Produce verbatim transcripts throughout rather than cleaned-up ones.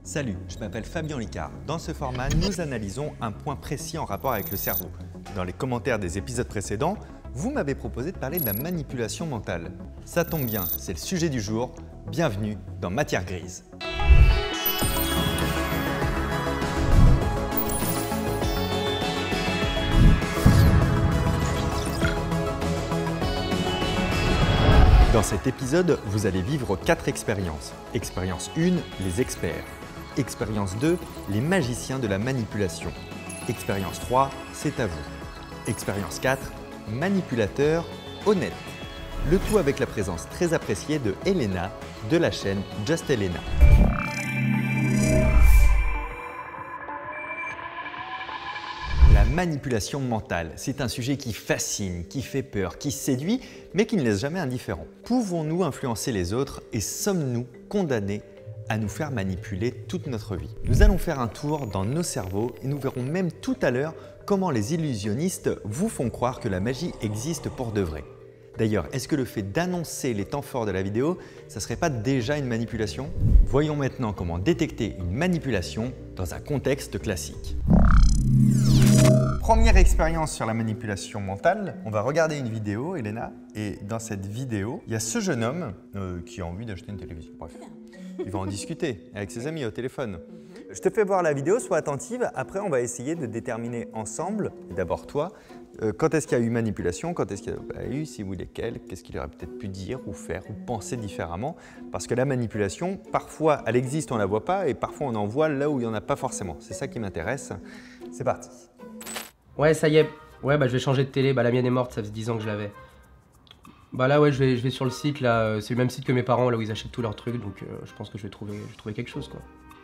Salut, je m'appelle Fabien Licard. Dans ce format, nous analysons un point précis en rapport avec le cerveau. Dans les commentaires des épisodes précédents, vous m'avez proposé de parler de la manipulation mentale. Ça tombe bien, c'est le sujet du jour. Bienvenue dans Matière Grise. Dans cet épisode, vous allez vivre quatre expériences. Expérience un, les experts. Expérience deux, les magiciens de la manipulation. Expérience trois, c'est à vous. Expérience quatre, manipulateur honnête. Le tout avec la présence très appréciée de Elena de la chaîne Just Elena. La manipulation mentale, c'est un sujet qui fascine, qui fait peur, qui séduit, mais qui ne laisse jamais indifférent. Pouvons-nous influencer les autres et sommes-nous condamnés à nous faire manipuler toute notre vie? Nous allons faire un tour dans nos cerveaux et nous verrons même tout à l'heure comment les illusionnistes vous font croire que la magie existe pour de vrai. D'ailleurs, est-ce que le fait d'annoncer les temps forts de la vidéo, ça ne serait pas déjà une manipulation? Voyons maintenant comment détecter une manipulation dans un contexte classique. Première expérience sur la manipulation mentale, on va regarder une vidéo, Elena, et dans cette vidéo, il y a ce jeune homme euh, qui a envie d'acheter une télévision. Bref, il va en discuter avec ses amis au téléphone. Je te fais voir la vidéo, sois attentive. Après, on va essayer de déterminer ensemble, d'abord toi, euh, quand est-ce qu'il y a eu manipulation, quand est-ce qu'il y a pas eu, si oui, lesquels, qu'est-ce qu'il aurait peut-être pu dire ou faire ou penser différemment. Parce que la manipulation, parfois, elle existe, on ne la voit pas, et parfois, on en voit là où il n'y en a pas forcément. C'est ça qui m'intéresse. C'est parti. Ouais, ça y est. Ouais, bah je vais changer de télé. Bah la mienne est morte, ça faisait dix ans que je l'avais. Bah là, ouais, je vais, je vais sur le site, là. C'est le même site que mes parents, là où ils achètent tous leurs trucs. Donc euh, je pense que je vais, trouver, je vais trouver quelque chose, quoi.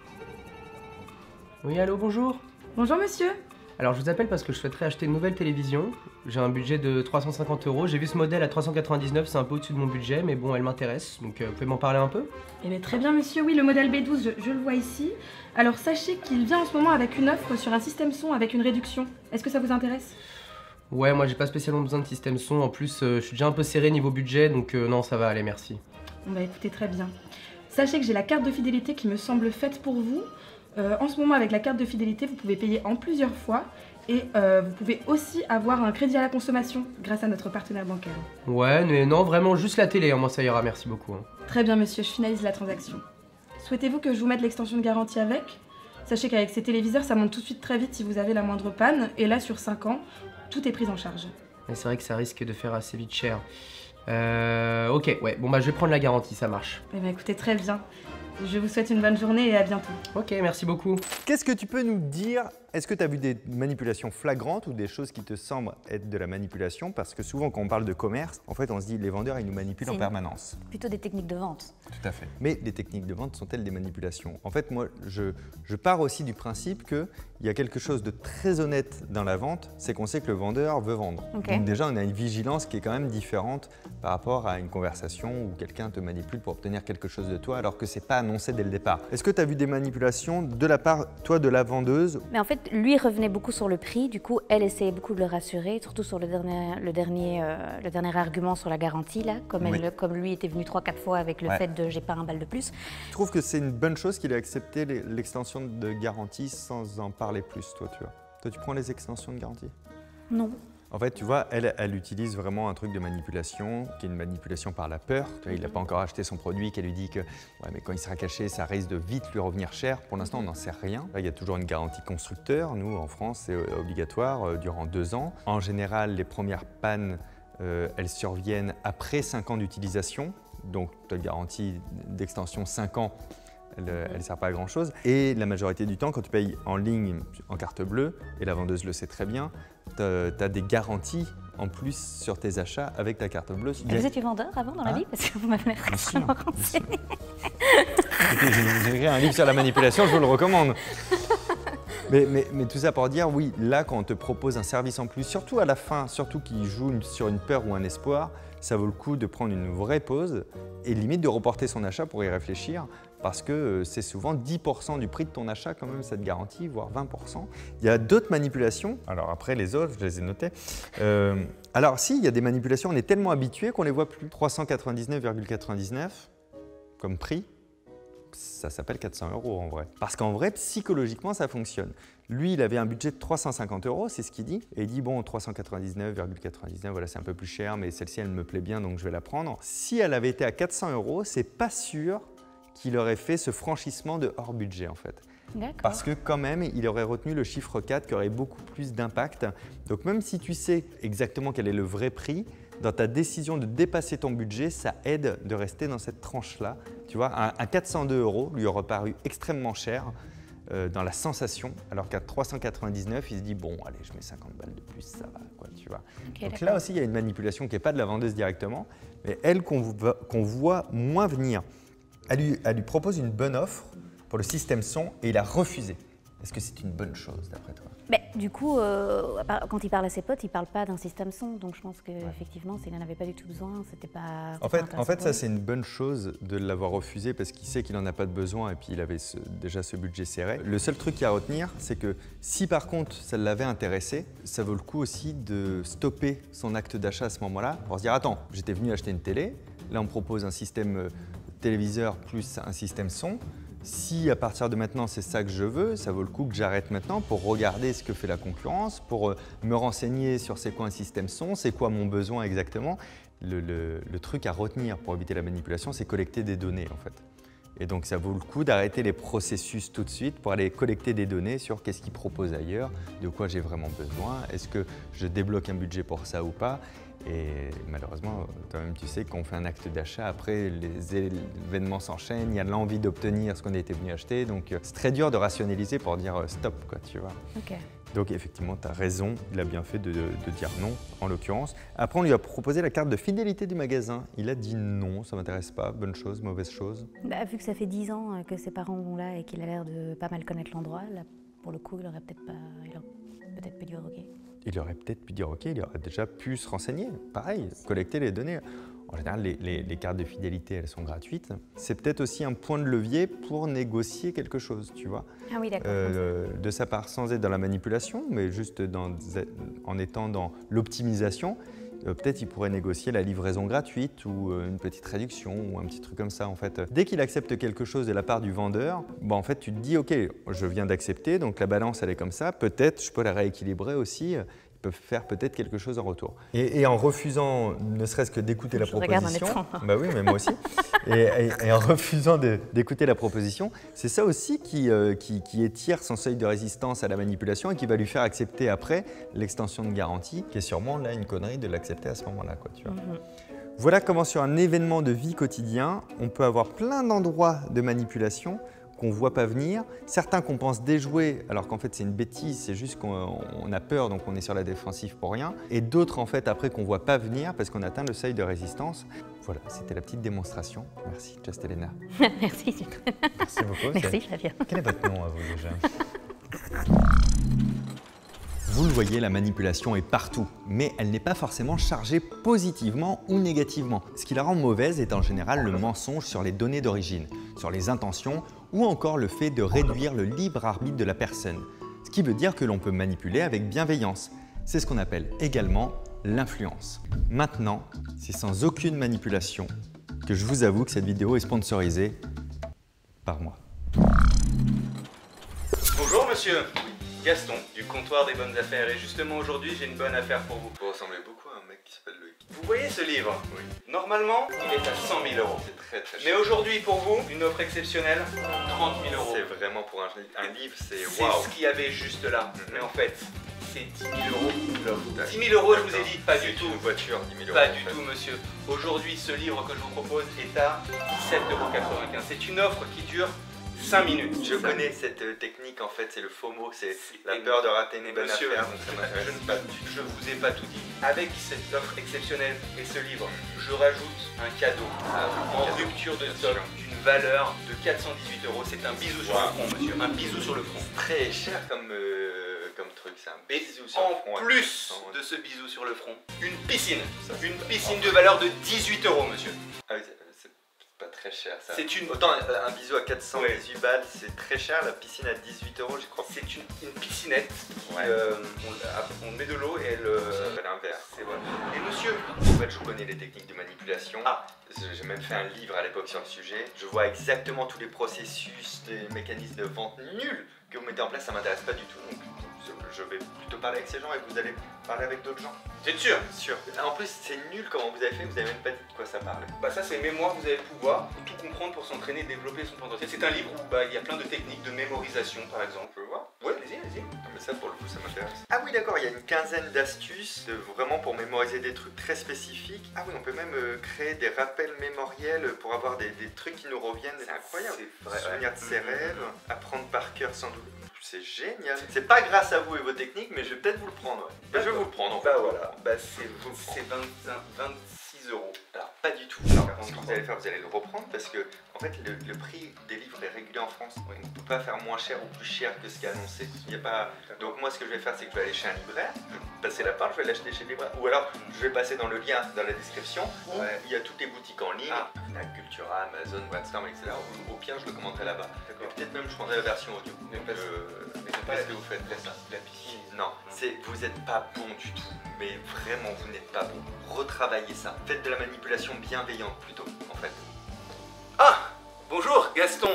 Oui, allô, bonjour. Bonjour monsieur. Alors je vous appelle parce que je souhaiterais acheter une nouvelle télévision. J'ai un budget de trois cent cinquante euros. J'ai vu ce modèle à trois cent quatre-vingt-dix-neuf, c'est un peu au-dessus de mon budget, mais bon, elle m'intéresse. Donc euh, vous pouvez m'en parler un peu? Eh bien très bien monsieur, oui, le modèle B douze, je, je le vois ici. Alors sachez qu'il vient en ce moment avec une offre sur un système son avec une réduction. Est-ce que ça vous intéresse? Ouais, moi j'ai pas spécialement besoin de système son. En plus, euh, je suis déjà un peu serré niveau budget, donc euh, non, ça va aller, merci. Bon bah écoutez, très bien. Sachez que j'ai la carte de fidélité qui me semble faite pour vous. Euh, en ce moment, avec la carte de fidélité, vous pouvez payer en plusieurs fois. Et euh, vous pouvez aussi avoir un crédit à la consommation grâce à notre partenaire bancaire. Ouais, mais non, vraiment juste la télé, hein, moi ça ira, merci beaucoup. Hein. Très bien monsieur, je finalise la transaction. Souhaitez-vous que je vous mette l'extension de garantie avec? Sachez qu'avec ces téléviseurs, ça monte tout de suite très vite si vous avez la moindre panne. Et là, sur cinq ans, tout est pris en charge. C'est vrai que ça risque de faire assez vite cher. Euh, ok, ouais, bon bah je vais prendre la garantie, ça marche. Eh bien écoutez, très bien. Je vous souhaite une bonne journée et à bientôt. Ok, merci beaucoup. Qu'est-ce que tu peux nous dire? Est-ce que tu as vu des manipulations flagrantes ou des choses qui te semblent être de la manipulation? Parce que souvent, quand on parle de commerce, en fait, on se dit les vendeurs, ils nous manipulent en permanence. Plutôt des techniques de vente. Tout à fait. Mais les techniques de vente sont-elles des manipulations? En fait, moi, je, je pars aussi du principe qu'il y a quelque chose de très honnête dans la vente, c'est qu'on sait que le vendeur veut vendre. Okay. Donc déjà, on a une vigilance qui est quand même différente par rapport à une conversation où quelqu'un te manipule pour obtenir quelque chose de toi alors que ce n'est pas annoncé dès le départ. Est-ce que tu as vu des manipulations de la part, toi, de la vendeuse? Mais en fait, lui revenait beaucoup sur le prix, du coup, elle essayait beaucoup de le rassurer, surtout sur le dernier, le dernier, euh, le dernier argument sur la garantie, là, comme, elle, oui. comme lui était venu trois quatre fois avec le ouais. fait de j'ai pas un bal de plus. Je trouve que c'est une bonne chose qu'il ait accepté l'extension de garantie sans en parler plus, toi, tu vois. Toi, tu prends les extensions de garantie? Non. En fait, tu vois, elle, elle utilise vraiment un truc de manipulation, qui est une manipulation par la peur. Tu vois, il n'a pas encore acheté son produit, qu'elle lui dit que ouais, mais quand il sera caché, ça risque de vite lui revenir cher. Pour l'instant, on n'en sait rien. Là, il y a toujours une garantie constructeur. Nous, en France, c'est obligatoire euh, durant deux ans. En général, les premières pannes, euh, elles surviennent après cinq ans d'utilisation. Donc, tu as une garantie d'extension cinq ans. Elle ne sert pas à grand chose. Et la majorité du temps, quand tu payes en ligne en carte bleue, et la vendeuse le sait très bien, tu as des garanties en plus sur tes achats avec ta carte bleue. Et vous étiez vendeur avant dans la ah. vie? Parce que vous m'avez récemment renseigné. J'ai écrit un livre sur la manipulation, je vous le recommande. Mais, mais, mais tout ça pour dire, oui, là, quand on te propose un service en plus, surtout à la fin, surtout qui joue sur une peur ou un espoir, ça vaut le coup de prendre une vraie pause et limite de reporter son achat pour y réfléchir parce que c'est souvent dix pour cent du prix de ton achat quand même cette garantie, voire vingt pour cent. Il y a d'autres manipulations, alors après les autres, je les ai notées. Euh, alors si, il y a des manipulations, on est tellement habitué qu'on ne les voit plus. trois cent quatre-vingt-dix-neuf virgule quatre-vingt-dix-neuf comme prix. ça s'appelle quatre cents euros en vrai. Parce qu'en vrai, psychologiquement, ça fonctionne. Lui, il avait un budget de trois cent cinquante euros, c'est ce qu'il dit. Et il dit, bon, trois cent quatre-vingt-dix-neuf virgule quatre-vingt-dix-neuf, voilà, c'est un peu plus cher, mais celle-ci, elle me plaît bien, donc je vais la prendre. Si elle avait été à quatre cents euros, c'est pas sûr qu'il aurait fait ce franchissement de hors budget, en fait. Parce que quand même, il aurait retenu le chiffre quatre qui aurait beaucoup plus d'impact. Donc même si tu sais exactement quel est le vrai prix, dans ta décision de dépasser ton budget, ça aide de rester dans cette tranche-là. Tu vois, un, un quatre cent deux euros lui aurait paru extrêmement cher euh, dans la sensation, alors qu'à trois cent quatre-vingt-dix-neuf, il se dit bon, allez, je mets cinquante balles de plus, ça va, quoi, tu vois. Okay, donc là aussi, il y a une manipulation qui n'est pas de la vendeuse directement, mais elle qu'on voit, qu'on voit moins venir. Elle lui, elle lui propose une bonne offre pour le système son et il a refusé. Est-ce que c'est une bonne chose d'après toi? Mais, du coup, euh, quand il parle à ses potes, il ne parle pas d'un système son. Donc je pense qu'effectivement, ouais. s'il n'en avait pas du tout besoin, c'était pas. En fait, en fait ça c'est une bonne chose de l'avoir refusé parce qu'il sait qu'il n'en a pas de besoin et puis il avait ce, déjà ce budget serré. Le seul truc à retenir, c'est que si par contre ça l'avait intéressé, ça vaut le coup aussi de stopper son acte d'achat à ce moment-là pour se dire attends, j'étais venu acheter une télé, là on me propose un système téléviseur plus un système son. Si à partir de maintenant c'est ça que je veux, ça vaut le coup que j'arrête maintenant pour regarder ce que fait la concurrence, pour me renseigner sur c'est quoi un système son, c'est quoi mon besoin exactement. Le, le, le truc à retenir pour éviter la manipulation, c'est collecter des données en fait. Et donc ça vaut le coup d'arrêter les processus tout de suite pour aller collecter des données sur qu'est-ce qu'ils proposent ailleurs, de quoi j'ai vraiment besoin, est-ce que je débloque un budget pour ça ou pas. Et malheureusement, toi-même tu sais qu'on fait un acte d'achat, après les événements s'enchaînent, il y a l'envie d'obtenir ce qu'on a été venu acheter, donc c'est très dur de rationaliser pour dire stop, quoi, tu vois. Okay. Donc effectivement, tu as raison, il a bien fait de, de dire non, en l'occurrence. Après, on lui a proposé la carte de fidélité du magasin. Il a dit non, ça ne m'intéresse pas, bonne chose, mauvaise chose. Bah, vu que ça fait dix ans que ses parents vont là et qu'il a l'air de pas mal connaître l'endroit, là, pour le coup, il aurait peut-être pas, il aurait peut-être pu dire ok. Il aurait peut-être pu dire ok, il aurait déjà pu se renseigner. Pareil, collecter les données. En général, les, les, les cartes de fidélité, elles sont gratuites. C'est peut-être aussi un point de levier pour négocier quelque chose, tu vois. Ah oui, d'accord. Euh, de sa part, sans être dans la manipulation, mais juste dans, en étant dans l'optimisation, euh, peut-être il pourrait négocier la livraison gratuite ou euh, une petite réduction ou un petit truc comme ça, en fait. Dès qu'il accepte quelque chose de la part du vendeur, bon, en fait, tu te dis, ok, je viens d'accepter, donc la balance, elle est comme ça. Peut-être, je peux la rééquilibrer aussi. Peuvent faire peut-être quelque chose en retour. Et, et en refusant, ne serait-ce que d'écouter la proposition, bah oui, mais moi aussi, et, et, et en refusant d'écouter la proposition, c'est ça aussi qui, euh, qui, qui étire son seuil de résistance à la manipulation et qui va lui faire accepter après l'extension de garantie, qui est sûrement là une connerie de l'accepter à ce moment-là, quoi, tu vois. Mm-hmm. Voilà comment sur un événement de vie quotidien, on peut avoir plein d'endroits de manipulation qu'on ne voit pas venir, certains qu'on pense déjouer alors qu'en fait c'est une bêtise, c'est juste qu'on a peur donc on est sur la défensive pour rien, et d'autres en fait après qu'on ne voit pas venir parce qu'on atteint le seuil de résistance. Voilà, c'était la petite démonstration. Merci Just Elena. Merci. Merci beaucoup. Merci Flavien. Quel est votre nom à vous déjà? Vous le voyez, la manipulation est partout, mais elle n'est pas forcément chargée positivement ou négativement. Ce qui la rend mauvaise est en général le mensonge sur les données d'origine, sur les intentions ou encore le fait de réduire le libre arbitre de la personne. Ce qui veut dire que l'on peut manipuler avec bienveillance. C'est ce qu'on appelle également l'influence. Maintenant, c'est sans aucune manipulation que je vous avoue que cette vidéo est sponsorisée par moi. Bonjour monsieur. Gaston, du comptoir des bonnes affaires, et justement aujourd'hui j'ai une bonne affaire pour vous. Vous ressemblez beaucoup à un mec qui s'appelle Loïc. Vous voyez ce livre? Oui. Normalement, il est à cent mille euros. C'est très très cher. Mais aujourd'hui pour vous, une offre exceptionnelle, trente mille euros. C'est vraiment pour un, un livre, c'est C'est waouh. ce qu'il y avait juste là. Mm-hmm. Mais en fait, c'est dix mille euros l'offre. dix mille euros, je vous ai dit, pas du tout. Une voiture, dix mille euros. Pas du tout monsieur. Aujourd'hui, ce livre que je vous propose est à dix-sept euros quatre-vingt-quinze. C'est une offre qui dure cinq minutes. Je connais cette euh, technique en fait, c'est le FOMO, c'est la peur de rater une bonne Monsieur, affaire, donc ça m'intéresse je, pas. je vous ai pas tout dit. Avec cette offre exceptionnelle et ce livre, je rajoute un cadeau Ah, en cadeau. rupture de Bien stock sûr. d'une valeur de quatre cent dix-huit euros. C'est un bisou sur Wow. le front, monsieur. Un bisou sur le front. Très cher comme, euh, comme truc, c'est un Et bisou sur le front. en ouais. plus Ouais. de ce bisou sur le front, une piscine. Ça, c'est Une pas- piscine de valeur de dix-huit euros, monsieur. Ah oui, c'est- c'est Pas très cher ça. C'est une... Autant un, un bisou à quatre cent dix-huit ouais. balles, c'est très cher, la piscine à dix-huit euros je crois. C'est une, une piscinette, ouais. euh, on, on met de l'eau et elle... Ça s'appelle un verre. C'est vrai. Et monsieur, en fait je connais les techniques de manipulation. Ah. J'ai même fait un livre à l'époque sur le sujet. Je vois exactement tous les processus, les mécanismes de vente nuls que vous mettez en place, ça m'intéresse pas du tout. Donc je vais plutôt parler avec ces gens et vous allez parler avec d'autres gens. C'est sûr, sûr. En plus c'est nul comment vous avez fait, vous avez même pas dit de quoi ça parlait. Bah ça c'est mémoire, vous allez pouvoir tout comprendre pour s'entraîner, développer son potentiel. C'est un livre où bah, il y a plein de techniques de mémorisation par exemple. Je peux voir? Ouais, allez-y, allez-y. Mais ça pour le coup ça m'intéresse. Ah oui d'accord, il y a une quinzaine d'astuces de, vraiment pour mémoriser des trucs très spécifiques. Ah oui, on peut même euh, créer des rappels mémoriels pour avoir des, des trucs qui nous reviennent. C'est incroyable. C'est vrai. Souvenir de ses rêves, apprendre par cœur sans doute. C'est génial. C'est pas grâce à vous et vos techniques, mais je vais peut-être vous le prendre. Ouais. Bah, je vais vous le prendre. En bah fait. voilà. Bah c'est vingt-six euros. Alors pas du tout. Alors, ce que vous allez faire, vous allez le reprendre parce que en fait le, le prix des livres est régulé en France. On ne peut pas faire moins cher ou plus cher que ce qui est annoncé. Il y a pas. Donc moi ce que je vais faire, c'est que je vais aller chez un libraire, je vais passer la part, je vais l'acheter chez le libraire. Ou alors je vais passer dans le lien dans la description où ouais. il y a toutes les boutiques en ligne, ah. la Cultura, Amazon, Watstorm, et cetera. Au, au pire je le commanderai là-bas. Et peut-être même je prendrai la version audio. Mais parce, euh, mais pas ce que vous faites la, la piscine. Non, c'est vous n'êtes pas bon du tout. Mais vraiment vous n'êtes pas bon. Retravaillez ça. Faites de la manipulation bienveillante plutôt, en fait. Ah! Bonjour, Gaston!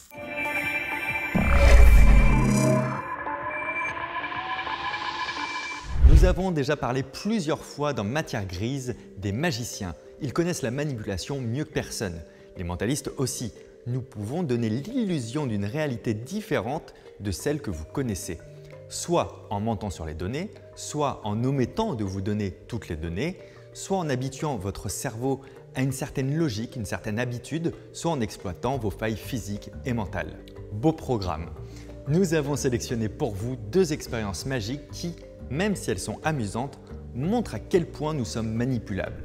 Nous avons déjà parlé plusieurs fois dans Matière Grise des magiciens. Ils connaissent la manipulation mieux que personne. Les mentalistes aussi. Nous pouvons donner l'illusion d'une réalité différente de celle que vous connaissez. Soit en mentant sur les données, soit en omettant de vous donner toutes les données, soit en habituant votre cerveau à une certaine logique, une certaine habitude, soit en exploitant vos failles physiques et mentales. Beau programme! Nous avons sélectionné pour vous deux expériences magiques qui, même si elles sont amusantes, montrent à quel point nous sommes manipulables.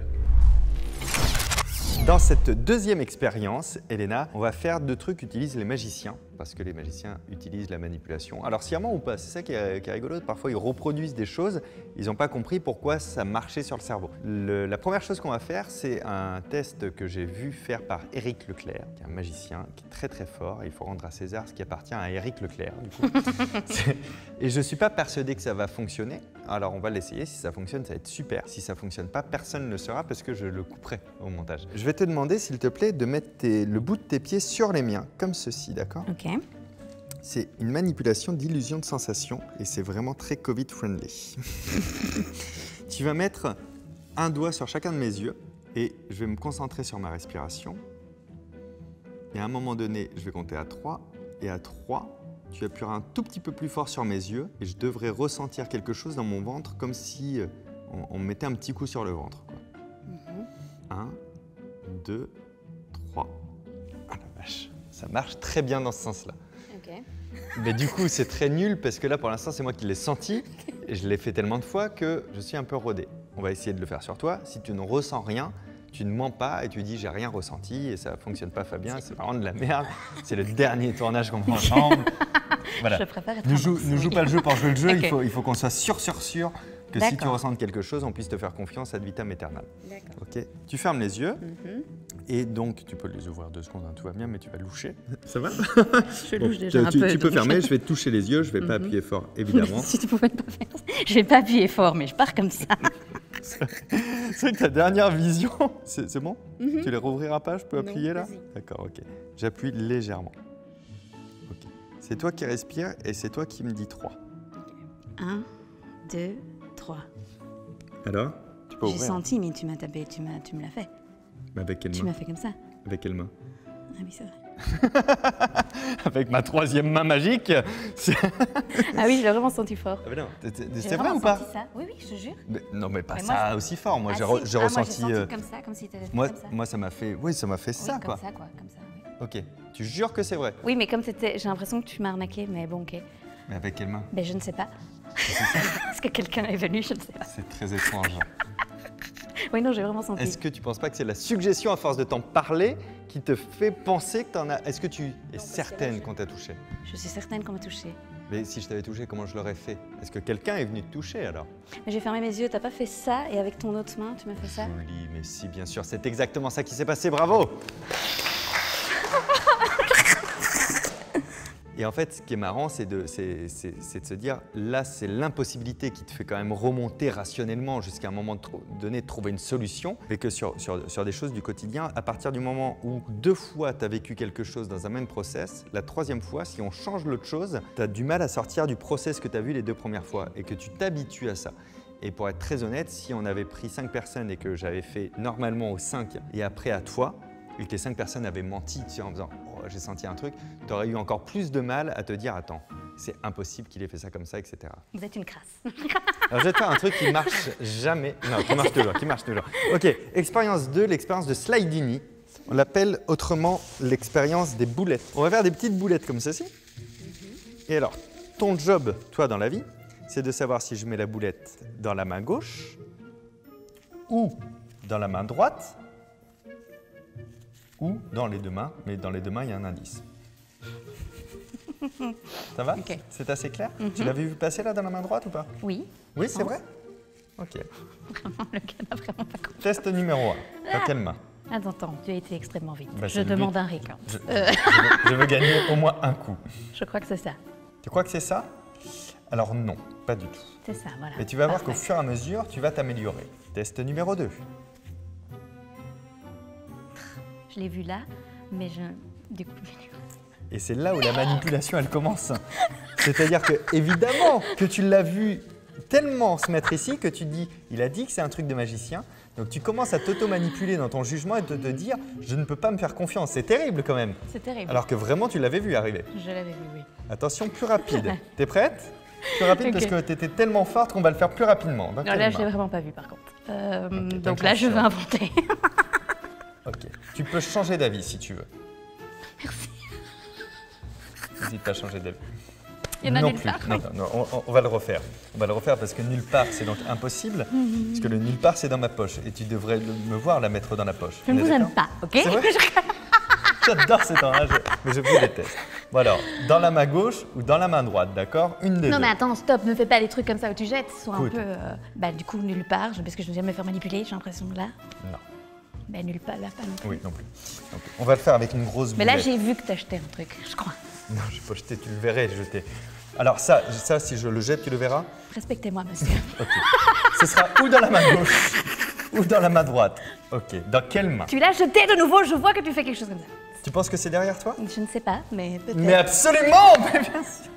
Dans cette deuxième expérience, Elena, on va faire deux trucs qu'utilisent les magiciens, parce que les magiciens utilisent la manipulation. Alors sciemment ou pas, c'est ça qui est, qui est rigolo, parfois ils reproduisent des choses, ils n'ont pas compris pourquoi ça marchait sur le cerveau. Le, la première chose qu'on va faire, c'est un test que j'ai vu faire par Éric Leclerc, qui est un magicien qui est très très fort, et il faut rendre à César ce qui appartient à Éric Leclerc. Du coup. Et je ne suis pas persuadé que ça va fonctionner, alors on va l'essayer, si ça fonctionne, ça va être super. Si ça ne fonctionne pas, personne ne le saura parce que je le couperai au montage. Je vais te demander, s'il te plaît, de mettre tes, le bout de tes pieds sur les miens, comme ceci, d'accord? Ok. C'est une manipulation d'illusion de sensation et c'est vraiment très Covid-friendly. Tu vas mettre un doigt sur chacun de mes yeux et je vais me concentrer sur ma respiration. Et à un moment donné, je vais compter à trois et à trois, tu appuieras un tout petit peu plus fort sur mes yeux et je devrais ressentir quelque chose dans mon ventre comme si on, on me mettait un petit coup sur le ventre. Quoi. Mm-hmm. Un, deux, trois. Ah la vache, ça marche très bien dans ce sens-là. Okay. Mais du coup, c'est très nul parce que là, pour l'instant, c'est moi qui l'ai senti et je l'ai fait tellement de fois que je suis un peu rodé. On va essayer de le faire sur toi. Si tu ne ressens rien, tu ne mens pas et tu dis « j'ai rien ressenti » et ça ne fonctionne pas, Fabien, c'est vraiment de la merde. C'est le dernier tournage qu'on fait ensemble. Voilà. Je préfère être ne joue, ne joue pas le jeu pour jouer le jeu, okay. il faut, il faut qu'on soit sûr, sûr, sûr que si tu ressens quelque chose, on puisse te faire confiance ad vitam aeternam. Okay. Tu fermes les yeux mm-hmm. et donc tu peux les ouvrir deux secondes, hein, tout va bien, mais tu vas loucher. Ça va? Je bon, louche déjà tu, un tu, peu. Tu peux fermer, je vais te toucher les yeux, je ne vais mm-hmm. pas appuyer fort, évidemment. Si tu pouvais pas faire ça. Je ne vais pas appuyer fort, mais je pars comme ça. C'est vrai que ta dernière vision, c'est bon? mm-hmm. Tu les rouvriras pas, je peux non, appuyer là? D'accord, ok. J'appuie légèrement. Okay. C'est toi qui respires et c'est toi qui me dis trois. Un, deux, trois. Alors? Tu peux J'ai ouvrir. senti, mais tu m'as tapé, tu, m'as, tu me l'as fait. Mais avec quelle main? Tu m'as fait comme ça. Avec quelle main? Ah oui, c'est vrai. Avec ma troisième main magique. Ah oui, je l'ai vraiment senti fort. Ah mais non, c'est vrai ou pas? Ça. Oui, oui, je te jure. Mais, non, mais pas mais ça moi, aussi fort. Moi, ah, j'ai si. re, ah, ressenti. Moi, j'ai senti euh... comme ça, comme si tu avais fait moi, comme ça. Moi, ça m'a fait. Oui, ça m'a fait oui, ça, comme quoi. Comme ça, quoi. Comme ça, oui. Ok. Tu jures que c'est vrai? Oui, mais comme c'était, j'ai l'impression que tu m'as arnaqué, mais bon, ok. Mais avec quelle main? Ben, je ne sais pas. Est-ce que quelqu'un est venu? Je ne sais pas. C'est très étrange. Oui, non, j'ai vraiment senti. Est-ce que tu ne penses pas que c'est la suggestion à force de t'en parler qui te fait penser que tu en as... Est-ce que tu es non, certaine qu'on t'a touché? Je suis certaine qu'on m'a touché. Mais si je t'avais touché, comment je l'aurais fait? Est-ce que quelqu'un est venu te toucher alors? J'ai fermé mes yeux, t'as pas fait ça et avec ton autre main, tu m'as fait ça? Joli, mais si, bien sûr, c'est exactement ça qui s'est passé, bravo! Et en fait, ce qui est marrant, c'est de, c'est, c'est, c'est de se dire, là, c'est l'impossibilité qui te fait quand même remonter rationnellement jusqu'à un moment donné de trouver une solution, mais que sur, sur, sur des choses du quotidien, à partir du moment où deux fois tu as vécu quelque chose dans un même process, la troisième fois, si on change l'autre chose, tu as du mal à sortir du process que tu as vu les deux premières fois et que tu t'habitues à ça. Et pour être très honnête, si on avait pris cinq personnes et que j'avais fait normalement aux cinq et après à toi, et que les cinq personnes avaient menti, tu sais, en disant oh, j'ai senti un truc, tu aurais eu encore plus de mal à te dire attends, c'est impossible qu'il ait fait ça comme ça, et cetera. Vous êtes une crasse. Alors je vais te faire un truc qui marche jamais, non, qui marche toujours, qui marche toujours. Ok, expérience deux, l'expérience de Slidini. On l'appelle autrement l'expérience des boulettes. On va faire des petites boulettes comme ceci. Et alors, ton job, toi, dans la vie, c'est de savoir si je mets la boulette dans la main gauche ou dans la main droite ou dans les deux mains, mais dans les deux mains, il y a un indice. Ça va? Okay. C'est assez clair? Mm-hmm. Tu l'avais vu passer là dans la main droite ou pas? Oui. Oui, c'est vrai? Ok. Vraiment, le gars n'a vraiment pas compris. Test numéro un. Dans quelle main? Attends, attends, tu as été extrêmement vite. Bah, je demande un recount. Je, Euh. je, veux, je veux gagner au moins un coup. Je crois que c'est ça. Tu crois que c'est ça? Alors non, pas du tout. C'est ça, voilà. Et tu vas voir Parfait. qu'au fur et à mesure, tu vas t'améliorer. Test numéro deux. Je l'ai vu là, mais je... Du coup, Et c'est là où la manipulation, elle commence. C'est-à-dire que, évidemment, que tu l'as vu tellement se mettre ici que tu te dis, il a dit que c'est un truc de magicien. Donc tu commences à t'auto-manipuler dans ton jugement et de te dire, je ne peux pas me faire confiance. C'est terrible quand même. c'est terrible. Alors que vraiment, tu l'avais vu arriver. Je l'avais vu, oui. Attention, plus rapide. T'es prête? Plus rapide Ok. parce que tu étais tellement forte qu'on va le faire plus rapidement. Dans Non, quelle là, je l'ai main? vraiment pas vu, par contre. Euh, Ok, donc t'as là, une je chance, vais ça. inventer. Ok. Tu peux changer d'avis si tu veux. Merci. N'hésite pas à changer d'avis. Il y en a non nulle plus. part. Non, non, non, on, on va le refaire. On va le refaire parce que nulle part, c'est donc impossible. Parce que le nulle part, c'est dans ma poche. Et tu devrais le- me voir la mettre dans la poche. Je On ne est vous aime d'accord? pas, ok? C'est vrai? J'adore cet enrage, mais je vous déteste. Bon alors, dans la main gauche ou dans la main droite, d'accord? Une des Non deux. mais attends, stop, ne fais pas les trucs comme ça où tu jettes, sois un Écoute. peu... euh, Bah du coup, nulle part, je- parce que je ne vais jamais me faire manipuler, j'ai l'impression, là. Non. Bah nulle part, là, pas non plus. Oui, non plus. non plus. On va le faire avec une grosse Mais là, boulette. j'ai vu que t'as jeté un truc, je crois. Non, je vais pas jeter, tu le verrais jeter. Alors ça, ça, si je le jette, tu le verras? Respectez-moi, monsieur. Ok. Ce sera ou dans la main gauche ou dans la main droite. Ok. Dans quelle main? Tu l'as jeté de nouveau, je vois que tu fais quelque chose comme ça. Tu penses que c'est derrière toi? Je ne sais pas, mais peut-être. Mais absolument! Mais bien sûr.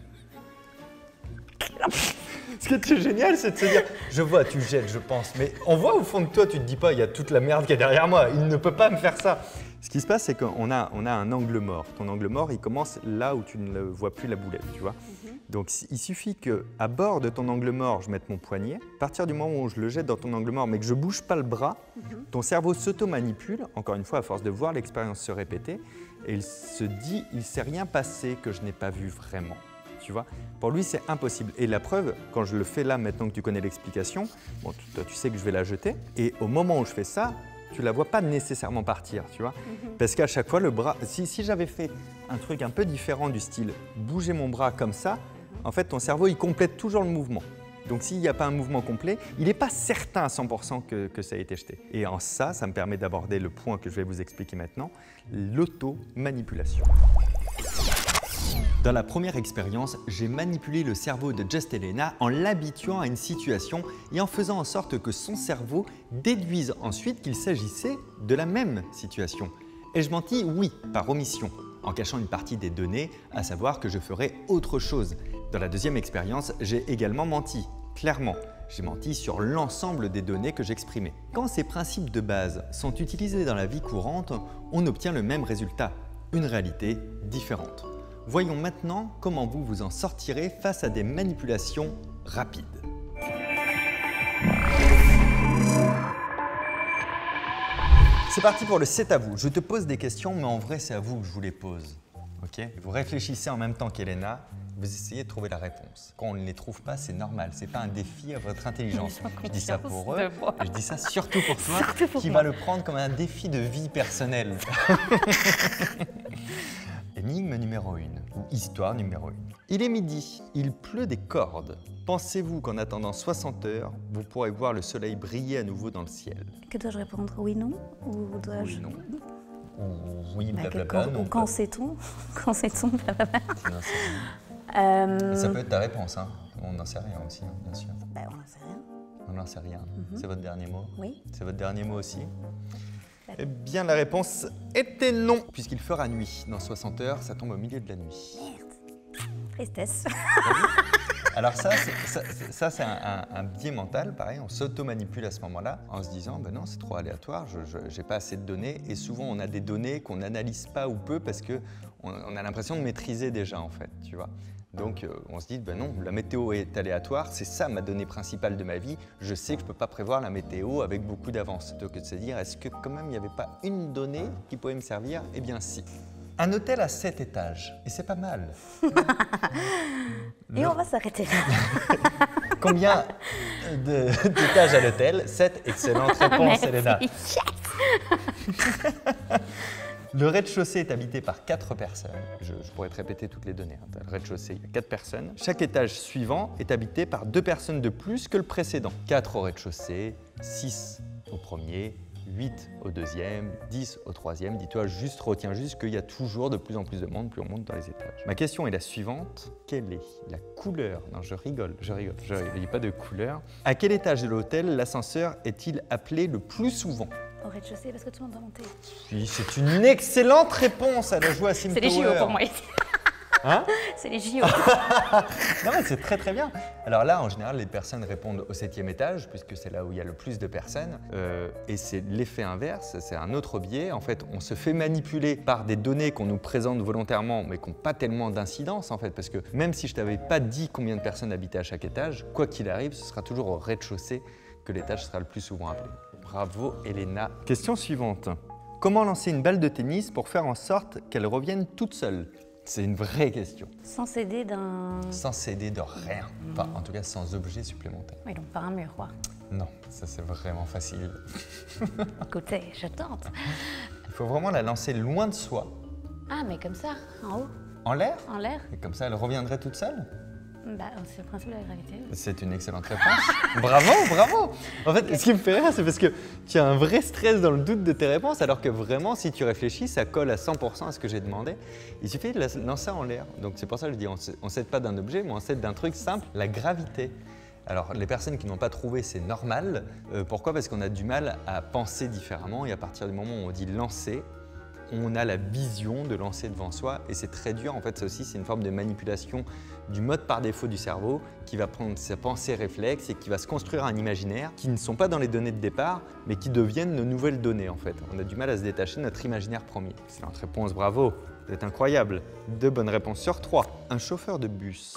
Ce qui est génial, c'est de se dire, je vois, tu jettes, je pense, mais on voit au fond de toi, tu te dis pas, il y a toute la merde qui est derrière moi, il ne peut pas me faire ça. Ce qui se passe, c'est qu'on a, on a un angle mort. Ton angle mort, il commence là où tu ne vois plus la boulette, tu vois. Donc il suffit qu'à bord de ton angle mort, je mette mon poignet. À partir du moment où je le jette dans ton angle mort, mais que je bouge pas le bras, ton cerveau s'auto-manipule, encore une fois, à force de voir l'expérience se répéter, et il se dit, il ne s'est rien passé que je n'ai pas vu vraiment. Tu vois, pour lui, c'est impossible. Et la preuve, quand je le fais là, maintenant que tu connais l'explication, bon, tu, toi, tu sais que je vais la jeter. Et au moment où je fais ça, tu la vois pas nécessairement partir, tu vois. Mm-hmm. Parce qu'à chaque fois, le bras, si, si j'avais fait un truc un peu différent du style bouger mon bras comme ça, mm-hmm. en fait, ton cerveau, il complète toujours le mouvement. Donc, s'il n'y a pas un mouvement complet, il n'est pas certain à cent pour cent que, que ça a été jeté. Et en ça, ça me permet d'aborder le point que je vais vous expliquer maintenant, l'auto-manipulation. Dans la première expérience, j'ai manipulé le cerveau de Just Elena en l'habituant à une situation et en faisant en sorte que son cerveau déduise ensuite qu'il s'agissait de la même situation. Ai-je menti? Oui, par omission, en cachant une partie des données, à savoir que je ferais autre chose. Dans la deuxième expérience, j'ai également menti, clairement. J'ai menti sur l'ensemble des données que j'exprimais. Quand ces principes de base sont utilisés dans la vie courante, on obtient le même résultat, une réalité différente. Voyons maintenant comment vous vous en sortirez face à des manipulations rapides. C'est parti pour le c'est à vous. Je te pose des questions, mais en vrai, c'est à vous que je vous les pose. Okay? Vous réfléchissez en même temps qu'Elena, vous essayez de trouver la réponse. Quand on ne les trouve pas, c'est normal, c'est pas un défi à votre intelligence. Je dis ça pour eux, et je dis ça surtout pour toi, Surtout pour qui moi. va le prendre comme un défi de vie personnelle. Énigme numéro un, ou histoire numéro un. Il est midi, il pleut des cordes. Pensez-vous qu'en attendant soixante heures, vous pourrez voir le soleil briller à nouveau dans le ciel? Que dois-je répondre? Oui, non? Ou dois-je... Oui, non. ou oui, Bah, que blablabla. quand, non, ou quand pas- sait-on Quand sait-on blablabla. Non, c'est rien. Euh, Ça peut être ta réponse, hein. On n'en sait rien aussi, hein, bien sûr. bah, on n'en sait rien. On n'en sait rien. C'est votre dernier mot? Oui. C'est votre dernier mot aussi? Eh bien, la réponse était non, puisqu'il fera nuit. Dans soixante heures, ça tombe au milieu de la nuit. Tristesse. Alors ça, c'est, ça, c'est, ça, c'est un, un, un biais mental, pareil, on s'auto-manipule à ce moment-là en se disant ben non, c'est trop aléatoire, je n'ai pas assez de données, et souvent on a des données qu'on n'analyse pas ou peu parce qu'on on a l'impression de maîtriser déjà en fait, tu vois. Donc euh, on se dit ben non, la météo est aléatoire, c'est ça ma donnée principale de ma vie, je sais que je ne peux pas prévoir la météo avec beaucoup d'avance. Plutôt que de se dire est-ce que quand même il n'y avait pas une donnée qui pouvait me servir? Eh bien si. Un hôtel à sept étages, et c'est pas mal. Et Le- on va s'arrêter là. Combien de- d'étages à l'hôtel? sept. Excellente réponse, Merci. Elena. Le rez-de-chaussée est habité par quatre personnes. Je, je pourrais te répéter toutes les données. Hein. Le rez-de-chaussée, il y a quatre personnes. Chaque étage suivant est habité par deux personnes de plus que le précédent. quatre au rez-de-chaussée, six au premier, huit au deuxième, dix au troisième. Dis-toi, juste, retiens juste qu'il y a toujours de plus en plus de monde, plus on monte dans les étages. Ma question est la suivante. Quelle est la couleur? Non, je rigole, je rigole, je rigole, il n'y a pas de couleur. À quel étage de l'hôtel l'ascenseur est-il appelé le plus souvent? Au rez-de-chaussée, parce que tout le monde va monter. Oui, c'est une excellente réponse à la joie à Sim C'est les J O Tower. pour moi ici. Hein? C'est les J O. Non mais c'est très très bien. Alors là, en général, les personnes répondent au septième étage, puisque c'est là où il y a le plus de personnes. Euh, et c'est l'effet inverse, c'est un autre biais. En fait, on se fait manipuler par des données qu'on nous présente volontairement, mais qui n'ont pas tellement d'incidence, en fait. Parce que même si je t'avais pas dit combien de personnes habitaient à chaque étage, quoi qu'il arrive, ce sera toujours au rez-de-chaussée que l'étage sera le plus souvent appelé. Bravo, Elena. Question suivante. Comment lancer une balle de tennis pour faire en sorte qu'elle revienne toute seule? C'est une vraie question. Sans s'aider d'un... Sans s'aider de rien. Enfin, en tout cas, sans objet supplémentaire. Oui, donc par un mur, quoi. Non, ça c'est vraiment facile. Écoutez, je tente. Il faut vraiment la lancer loin de soi, Ah, mais comme ça, en haut, en l'air, en l'air, et comme ça elle reviendrait toute seule. bah, c'est le principe de la gravité. C'est une excellente réponse. Bravo, bravo. En fait, ce qui me fait rire, c'est parce que tu as un vrai stress dans le doute de tes réponses, alors que vraiment, si tu réfléchis, ça colle à cent pour cent à ce que j'ai demandé. Il suffit de la lancer en l'air. Donc c'est pour ça que je dis, on ne s'aide pas d'un objet, mais on s'aide d'un truc simple, la gravité. Alors les personnes qui n'ont pas trouvé, c'est normal. Euh, pourquoi? Parce qu'on a du mal à penser différemment, et à partir du moment où on dit lancer, on a la vision de lancer devant soi, et c'est très dur. En fait, ça aussi, c'est une forme de manipulation du mode par défaut du cerveau qui va prendre sa pensée réflexe et qui va se construire un imaginaire qui ne sont pas dans les données de départ, mais qui deviennent nos nouvelles données en fait. On a du mal à se détacher de notre imaginaire premier. Excellente réponse, bravo, vous êtes incroyable. Deux bonnes réponses sur trois. Un chauffeur de bus.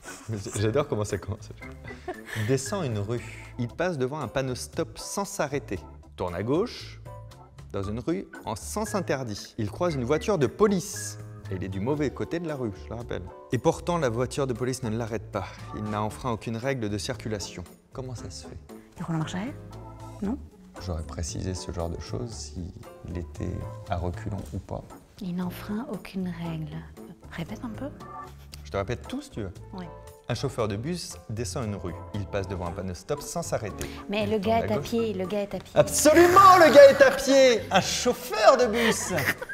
J'adore comment ça commence. Il descend une rue. Il passe devant un panneau stop sans s'arrêter. Tourne à gauche, dans une rue en sens interdit. Il croise une voiture de police. Et il est du mauvais côté de la rue, je le rappelle. Et pourtant, la voiture de police ne l'arrête pas. Il n'a enfreint aucune règle de circulation. Comment ça se fait? Il roule en marche arrière? Non? J'aurais précisé ce genre de choses s'il était à reculons ou pas. Il n'enfreint aucune règle. Répète un peu. Je te répète tout si tu veux. Oui. Un chauffeur de bus descend une rue. Il passe devant un panneau stop sans s'arrêter. Mais Il le tourne gars est à gauche. pied, le gars est à pied. Absolument, le gars est à pied. Un chauffeur de bus.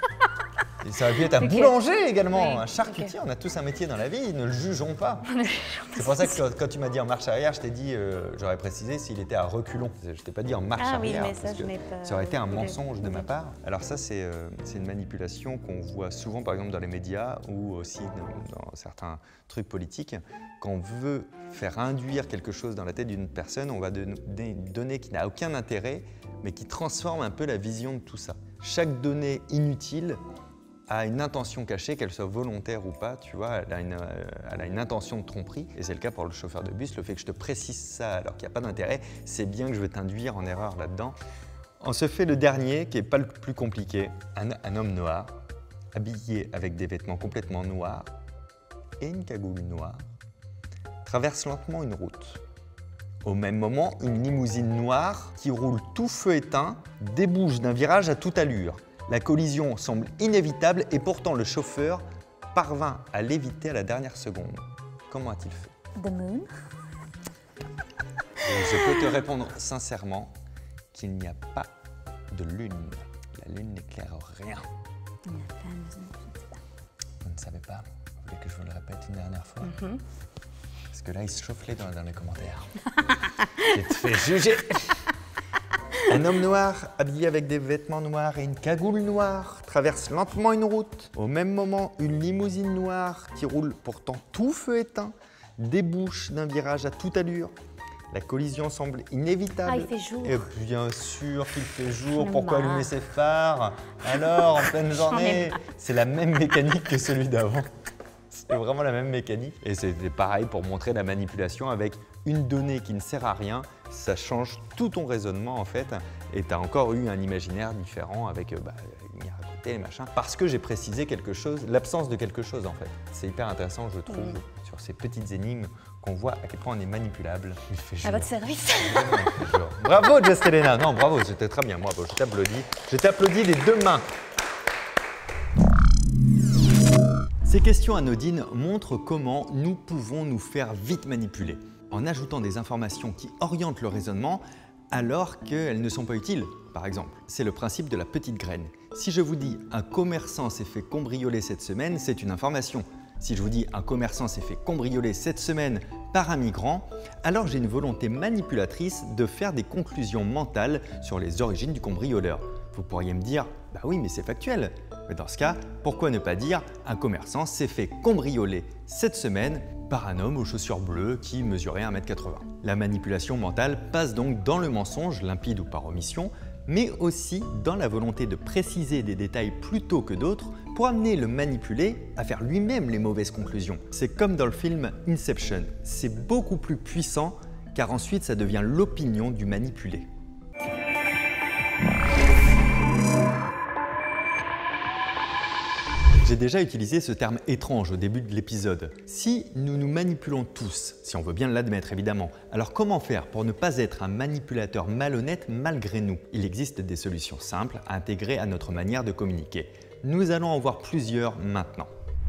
Et ça aurait pu être un Ok. boulanger également, Oui, un charcutier. ok. On a tous un métier dans la vie, ne le jugeons pas. C'est pour ça que quand, quand tu m'as dit en marche arrière, je t'ai dit, euh, j'aurais précisé s'il était à reculons. Je t'ai pas dit en marche Ah oui, arrière. mais ça, parce je que n'ai pas ça aurait été un voulu. mensonge de ma Ok. part. Alors ça, c'est euh, c'est une manipulation qu'on voit souvent, par exemple, dans les médias ou aussi dans, dans certains trucs politiques. Quand on veut faire induire quelque chose dans la tête d'une personne, on va donner une donnée qui n'a aucun intérêt, mais qui transforme un peu la vision de tout ça. Chaque donnée inutile a une intention cachée, qu'elle soit volontaire ou pas, tu vois, elle a une, euh, elle a une intention de tromperie, et c'est le cas pour le chauffeur de bus. Le fait que je te précise ça alors qu'il n'y a pas d'intérêt, c'est bien que je vais t'induire en erreur là-dedans. On se fait le dernier, qui n'est pas le plus compliqué. Un, un homme noir, habillé avec des vêtements complètement noirs et une cagoule noire, traverse lentement une route. Au même moment, une limousine noire qui roule tout feu éteint débouche d'un virage à toute allure. La collision semble inévitable et pourtant le chauffeur parvint à l'éviter à la dernière seconde. Comment a-t-il fait? The moon. Et je peux te répondre sincèrement qu'il n'y a pas de lune. La lune n'éclaire rien. La femme, je ne sais pas. Vous ne savez pas? Vous voulez que je vous le répète une dernière fois? Mm-hmm. Parce que là, il se chauffe les dents dans les commentaires. J'ai te fait juger. Un homme noir, habillé avec des vêtements noirs et une cagoule noire, traverse lentement une route. Au même moment, une limousine noire qui roule pourtant tout feu éteint débouche d'un virage à toute allure. La collision semble inévitable. Ah, il fait jour. Et bien sûr qu'il fait jour. J'en ai Pourquoi marre. allumer ses phares? Alors, en pleine J'en ai journée, marre. c'est la même mécanique que celui d'avant. C'est vraiment la même mécanique. Et c'était pareil pour montrer la manipulation avec une donnée qui ne sert à rien. Ça change tout ton raisonnement en fait. Et tu as encore eu un imaginaire différent avec euh, bah, lumière à côté, les machins. Parce que j'ai précisé quelque chose, l'absence de quelque chose en fait. C'est hyper intéressant, je trouve, Mm. sur ces petites énigmes qu'on voit à quel point on est manipulable. Il fait jour. À votre service. Vraiment, il fait jour. Bravo, Just Elena. Non, bravo, c'était très bien. Bravo, je t'applaudis. Je t'applaudis des deux mains. Ces questions anodines montrent comment nous pouvons nous faire vite manipuler en ajoutant des informations qui orientent le raisonnement alors qu'elles ne sont pas utiles, par exemple. C'est le principe de la petite graine. Si je vous dis « un commerçant s'est fait cambrioler cette semaine », c'est une information. Si je vous dis « un commerçant s'est fait cambrioler cette semaine par un migrant », alors j'ai une volonté manipulatrice de faire des conclusions mentales sur les origines du cambrioleur. Vous pourriez me dire « bah oui, mais c'est factuel ». Mais dans ce cas, pourquoi ne pas dire « un commerçant s'est fait cambrioler cette semaine par un homme aux chaussures bleues qui mesurait un mètre quatre-vingts ». La manipulation mentale passe donc dans le mensonge, limpide ou par omission, mais aussi dans la volonté de préciser des détails plutôt que d'autres pour amener le manipulé à faire lui-même les mauvaises conclusions. C'est comme dans le film Inception, c'est beaucoup plus puissant car ensuite ça devient l'opinion du manipulé. J'ai déjà utilisé ce terme étrange au début de l'épisode. Si nous nous manipulons tous, si on veut bien l'admettre évidemment, alors comment faire pour ne pas être un manipulateur malhonnête malgré nous? Il existe des solutions simples à intégrer à notre manière de communiquer. Nous allons en voir plusieurs maintenant.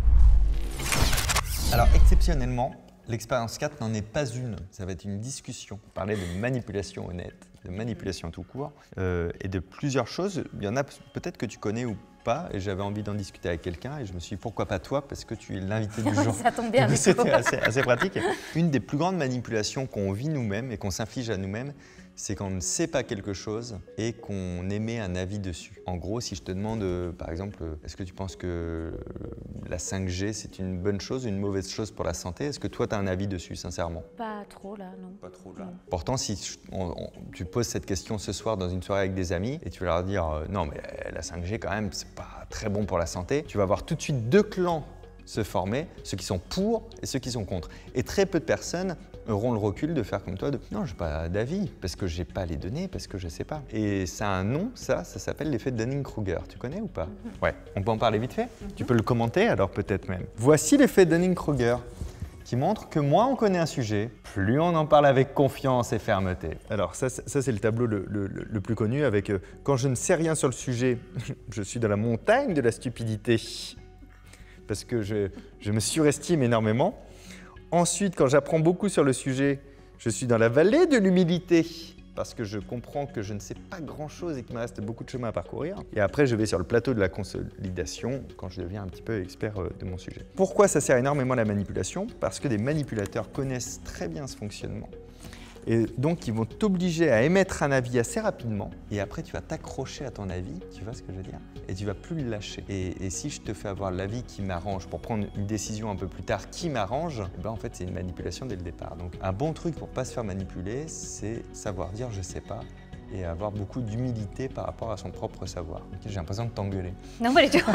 Alors exceptionnellement, l'expérience quatre n'en est pas une, ça va être une discussion. On parlait de manipulation honnête, de manipulation tout court euh, et de plusieurs choses. Il y en a peut-être que tu connais ou pas et j'avais envie d'en discuter avec quelqu'un et je me suis dit pourquoi pas toi parce que tu es l'invité du jour. Ça tombe bien. C'était assez, assez pratique. Une des plus grandes manipulations qu'on vit nous-mêmes et qu'on s'inflige à nous-mêmes, c'est quand on ne sait pas quelque chose et qu'on émet un avis dessus. En gros, si je te demande, euh, par exemple, est-ce que tu penses que euh, la cinq G, c'est une bonne chose ou une mauvaise chose pour la santé? Est-ce que toi, tu as un avis dessus, sincèrement? Pas trop là, non. Pas trop là. Non. Pourtant, si on, on, tu poses cette question ce soir dans une soirée avec des amis et tu vas leur dire euh, non, mais la cinq G, quand même, c'est pas très bon pour la santé, tu vas voir tout de suite deux clans se former, ceux qui sont pour et ceux qui sont contre. Et très peu de personnes auront le recul de faire comme toi, de non, j'ai pas d'avis, parce que j'ai pas les données, parce que je sais pas. Et ça a un nom, ça, ça s'appelle l'effet Dunning-Kruger. Tu connais ou pas? Mm-hmm. Ouais, on peut en parler vite fait? Mm-hmm. Tu peux le commenter alors peut-être même. Voici l'effet Dunning-Kruger, qui montre que moins on connaît un sujet, plus on en parle avec confiance et fermeté. Alors ça, ça c'est le tableau le, le, le plus connu avec euh, quand je ne sais rien sur le sujet, je suis dans la montagne de la stupidité, parce que je, je me surestime énormément. Ensuite, quand j'apprends beaucoup sur le sujet, je suis dans la vallée de l'humilité parce que je comprends que je ne sais pas grand-chose et qu'il me reste beaucoup de chemin à parcourir. Et après, je vais sur le plateau de la consolidation quand je deviens un petit peu expert de mon sujet. Pourquoi ça sert énormément à la manipulation? Parce que des manipulateurs connaissent très bien ce fonctionnement. Et donc, ils vont t'obliger à émettre un avis assez rapidement. Et après, tu vas t'accrocher à ton avis, tu vois ce que je veux dire? Et tu vas plus le lâcher. Et, et si je te fais avoir l'avis qui m'arrange pour prendre une décision un peu plus tard qui m'arrange, eh ben en fait, c'est une manipulation dès le départ. Donc, un bon truc pour pas se faire manipuler, c'est savoir dire « je sais pas » et avoir beaucoup d'humilité par rapport à son propre savoir. Okay, j'ai l'impression de t'engueuler. Non, pas du tout.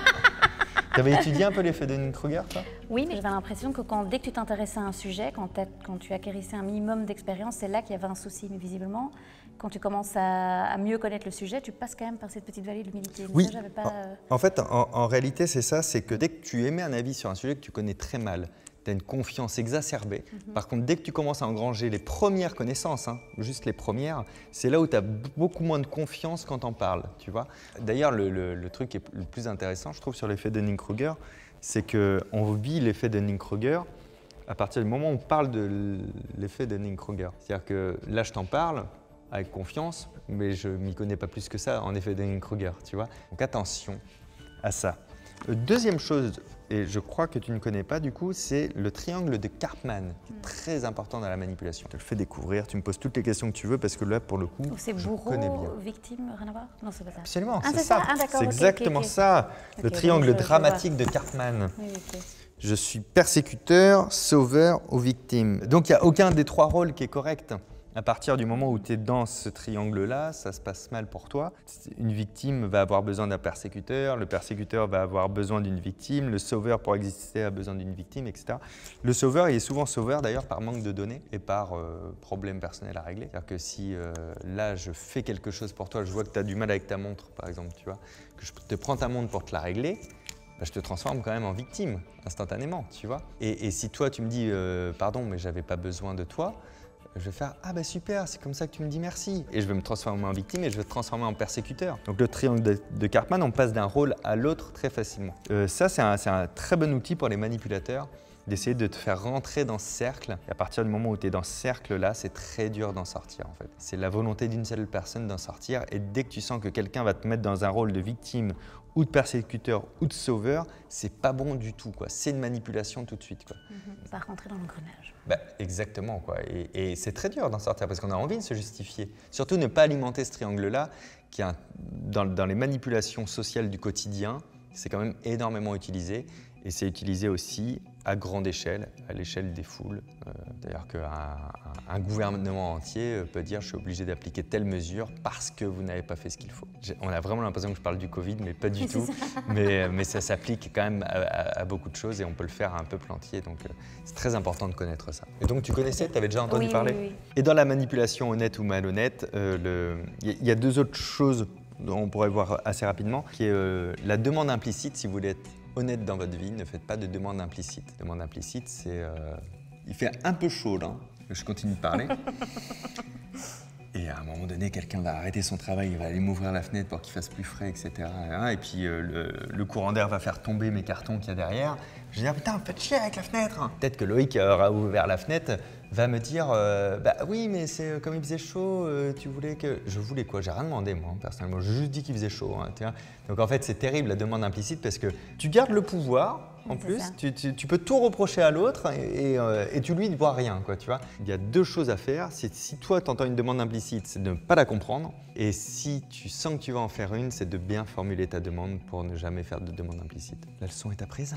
Tu avais étudié un peu l'effet Dunning-Kruger, toi? Oui, mais j'avais l'impression que quand, dès que tu t'intéressais à un sujet, quand, quand tu acquérissais un minimum d'expérience, c'est là qu'il y avait un souci. Mais visiblement, quand tu commences à, à mieux connaître le sujet, tu passes quand même par cette petite vallée de l'humilité. Oui, ça, j'avais pas, euh... en, en fait, en, en réalité, c'est ça, c'est que dès que tu émets un avis sur un sujet que tu connais très mal, tu as une confiance exacerbée. Mm-hmm. Par contre, dès que tu commences à engranger les premières connaissances, hein, juste les premières, c'est là où tu as beaucoup moins de confiance quand on parles, tu vois. D'ailleurs, le, le, le truc qui est le plus intéressant, je trouve, sur l'effet Dunning-Kruger, c'est qu'on vit l'effet Dunning-Kruger à partir du moment où on parle de l'effet Dunning-Kruger. C'est-à-dire que là, je t'en parle, avec confiance, mais je m'y connais pas plus que ça en effet Dunning-Kruger, tu vois. Donc attention à ça. Deuxième chose, et je crois que tu ne connais pas du coup, c'est le triangle de Karpman, qui est très important dans la manipulation. Je te le fais découvrir, tu me poses toutes les questions que tu veux parce que là, pour le coup, c'est je bourreau, connais bien. victime, rien à voir? Non, c'est pas ça. Absolument, ah, c'est ça. ça. Ah, c'est okay, exactement okay, okay. ça, le okay, triangle donc, je, dramatique je de Karpman. Oui, okay. Je suis persécuteur, sauveur ou victime. Donc il n'y a aucun des trois rôles qui est correct. À partir du moment où tu es dans ce triangle-là, ça se passe mal pour toi. Une victime va avoir besoin d'un persécuteur, le persécuteur va avoir besoin d'une victime, le sauveur pour exister a besoin d'une victime, et cetera. Le sauveur, il est souvent sauveur d'ailleurs par manque de données et par euh, problème personnel à régler. C'est-à-dire que si euh, là je fais quelque chose pour toi, je vois que tu as du mal avec ta montre par exemple, tu vois, que je te prends ta montre pour te la régler, bah, je te transforme quand même en victime instantanément, tu vois. Et, et si toi tu me dis euh, pardon mais j'avais pas besoin de toi, je vais faire « Ah bah super, c'est comme ça que tu me dis merci ». Et je vais me transformer en victime et je vais te transformer en persécuteur. Donc le triangle de, de Karpman, on passe d'un rôle à l'autre très facilement. Euh, ça, c'est un, c'est un très bon outil pour les manipulateurs, d'essayer de te faire rentrer dans ce cercle. Et à partir du moment où tu es dans ce cercle-là, c'est très dur d'en sortir en fait. C'est la volonté d'une seule personne d'en sortir. Et dès que tu sens que quelqu'un va te mettre dans un rôle de victime ou de persécuteur ou de sauveur, c'est pas bon du tout, quoi. C'est une manipulation tout de suite, quoi. Mm-hmm. Ça va rentrer dans l'engrenage. Bah, exactement, quoi. Et, et c'est très dur d'en sortir parce qu'on a envie de se justifier. Surtout ne pas alimenter ce triangle-là qui, a, dans, dans les manipulations sociales du quotidien, c'est quand même énormément utilisé. Et c'est utilisé aussi à grande échelle, à l'échelle des foules. Euh, D'ailleurs qu'un un, un gouvernement entier peut dire « je suis obligé d'appliquer telle mesure parce que vous n'avez pas fait ce qu'il faut ». On a vraiment l'impression que je parle du Covid, mais pas du tout. Mais, mais ça s'applique quand même à, à, à beaucoup de choses et on peut le faire à un peuple entier. Donc euh, c'est très important de connaître ça. Et donc tu connaissais, tu avais déjà entendu oui, parler oui, oui. Et dans la manipulation honnête ou malhonnête, il euh, y, y a deux autres choses dont on pourrait voir assez rapidement, qui est euh, la demande implicite, si vous voulez être honnête dans votre vie, ne faites pas de demande implicite. Demande implicite, c'est... Euh, il fait un peu chaud là, je continue de parler. Et à un moment donné, quelqu'un va arrêter son travail, il va aller m'ouvrir la fenêtre pour qu'il fasse plus frais, et cetera. Et puis euh, le, le courant d'air va faire tomber mes cartons qu'il y a derrière. Je vais dire, putain, faites chier avec la fenêtre. Peut-être que Loïc aura ouvert la fenêtre, va me dire, euh, bah oui, mais c'est comme il faisait chaud, euh, tu voulais que... Je voulais quoi? J'ai rien demandé, moi, personnellement. J'ai juste dit qu'il faisait chaud. Hein, tu vois. Donc en fait, c'est terrible la demande implicite parce que tu gardes le pouvoir. En plus, tu, tu, tu peux tout reprocher à l'autre et, et, euh, et tu lui ne dois rien, quoi, tu vois. Il y a deux choses à faire. C'est si toi, tu entends une demande implicite, c'est de ne pas la comprendre. Et si tu sens que tu vas en faire une, c'est de bien formuler ta demande pour ne jamais faire de demande implicite. La leçon est apprise.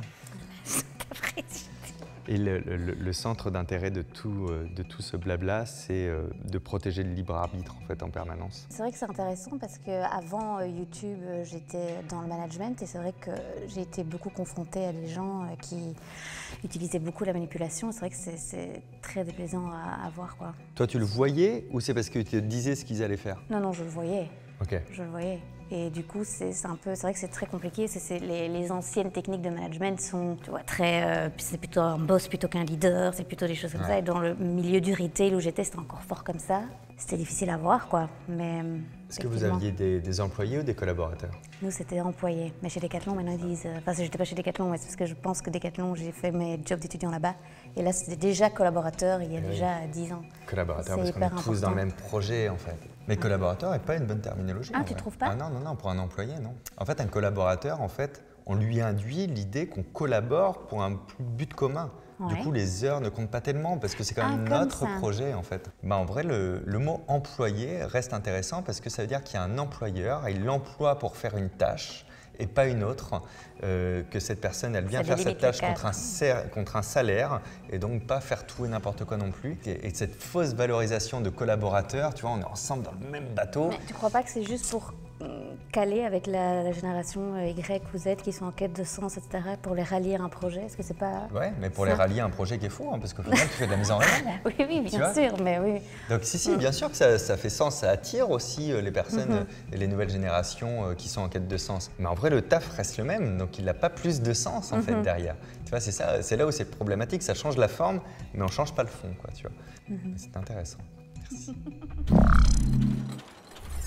Et le, le, le centre d'intérêt de tout, de tout ce blabla, c'est de protéger le libre arbitre en fait en permanence. C'est vrai que c'est intéressant parce qu'avant YouTube, j'étais dans le management et c'est vrai que j'ai été beaucoup confrontée à des gens qui utilisaient beaucoup la manipulation. C'est vrai que c'est très déplaisant à, à voir, quoi. Toi, tu le voyais ou c'est parce que tu te disais ce qu'ils allaient faire? Non, non, je le voyais. Ok. Je le voyais. Et du coup, c'est un peu, c'est vrai que c'est très compliqué. C'est les, les anciennes techniques de management sont, tu vois, très, euh, c'est plutôt un boss plutôt qu'un leader. C'est plutôt des choses comme ouais. ça. Et dans le milieu du retail où j'étais, c'était encore fort comme ça. C'était difficile à voir, quoi. Mais est-ce que vous aviez des, des employés ou des collaborateurs? Nous, c'était employés. Mais chez Decathlon, maintenant ils disent, enfin, j'étais pas chez Decathlon, mais c'est parce que je pense que Decathlon, j'ai fait mes jobs d'étudiant là-bas. Et là, c'était déjà collaborateur il y a oui. déjà dix ans. Collaborateur, parce qu'on est tous important. Dans le même projet, en fait. Mais collaborateur n'est pas une bonne terminologie. Ah, tu trouves pas? Ah non, non, non, pour un employé, non. En fait, un collaborateur, en fait, on lui induit l'idée qu'on collabore pour un but commun. Ouais. Du coup, les heures ne comptent pas tellement parce que c'est quand même ah, notre projet, en fait. Bah, en vrai, le, le mot employé reste intéressant parce que ça veut dire qu'il y a un employeur et il l'emploie pour faire une tâche et pas une autre, euh, que cette personne, elle vient faire cette tâche contre un, contre un salaire et donc pas faire tout et n'importe quoi non plus. Et, et cette fausse valorisation de collaborateurs, tu vois, on est ensemble dans le même bateau. Mais tu crois pas que c'est juste pour caler avec la, la génération Y ou Z qui sont en quête de sens, et cetera, pour les rallier à un projet? Est-ce que c'est pas... Ouais, mais pour ça? Les rallier à un projet qui est fou, hein, parce qu'au final, tu fais de la mise en réel. Oui, oui, bien sûr, mais oui. Donc si, si, bien sûr que ça, ça fait sens, ça attire aussi les personnes mm-hmm. et les nouvelles générations qui sont en quête de sens. Mais en vrai, le taf reste le même, donc il n'a pas plus de sens en mm-hmm. fait derrière. Tu vois, c'est ça, c'est là où c'est problématique, ça change la forme, mais on ne change pas le fond, quoi, tu vois. Mm-hmm. C'est intéressant. Merci.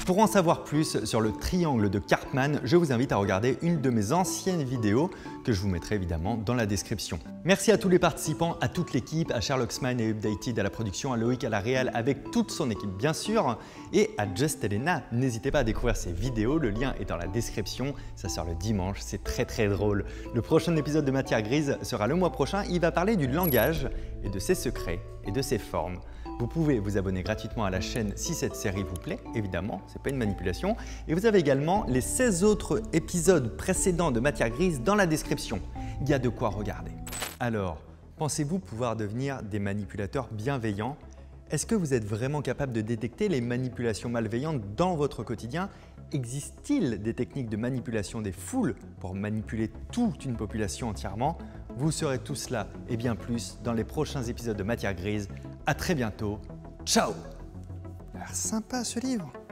Pour en savoir plus sur le triangle de Karpman, je vous invite à regarder une de mes anciennes vidéos que je vous mettrai évidemment dans la description. Merci à tous les participants, à toute l'équipe, à Sherlocksman et Updated à la production, à Loïc à la réal avec toute son équipe bien sûr, et à Just Elena. N'hésitez pas à découvrir ces vidéos, le lien est dans la description, ça sort le dimanche, c'est très très drôle. Le prochain épisode de Matière Grise sera le mois prochain, il va parler du langage et de ses secrets et de ses formes. Vous pouvez vous abonner gratuitement à la chaîne si cette série vous plaît, évidemment, c'est pas une manipulation. Et vous avez également les seize autres épisodes précédents de Matière Grise dans la description. Il y a de quoi regarder. Alors, pensez-vous pouvoir devenir des manipulateurs bienveillants? Est-ce que vous êtes vraiment capable de détecter les manipulations malveillantes dans votre quotidien? Existe-t-il des techniques de manipulation des foules pour manipuler toute une population entièrement? Vous saurez tout cela et bien plus dans les prochains épisodes de Matière Grise. À très bientôt. Ciao! Il a l'air sympa ce livre.